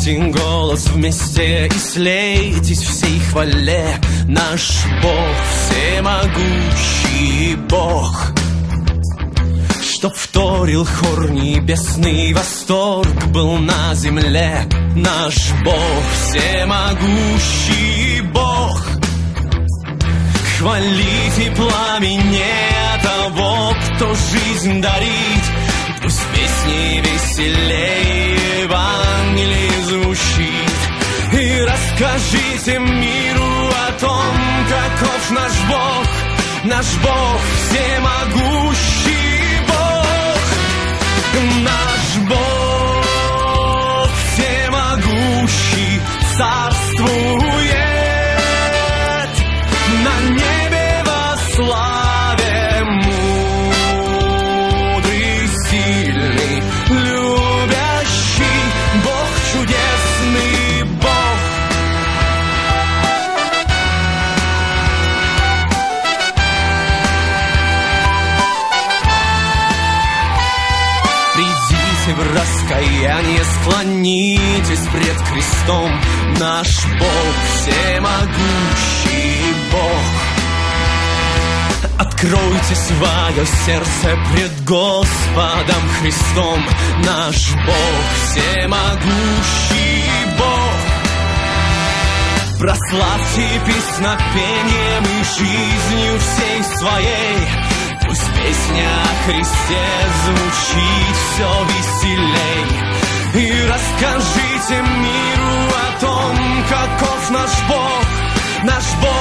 один голос вместе и слейтесь всей хвале. Наш Бог, всемогущий Бог, чтоб вторил хор небесный, восторг был на земле. Наш Бог, всемогущий Бог, хвалите пламенне того, кто жизнь дарит. Пусть песни веселей Евангелие звучит. И расскажите миру о том, каков наш Бог. Наш Бог, всемогущий Бог. Наш Бог, всемогущий, царствует на небе во славе. Мудрый, сильный, любящий Бог, чудесный Бог. Придите в раскаяние, склонитесь пред крестом. Наш Бог, всемогущий Бог. Откройте свое сердце пред Господом Христом. Наш Бог, всемогущий Бог. Прославьте песнопением и жизнью всей своей. Пусть песня о Христе звучит все веселей. И расскажите миру о том, каков наш Бог. Наш Бог,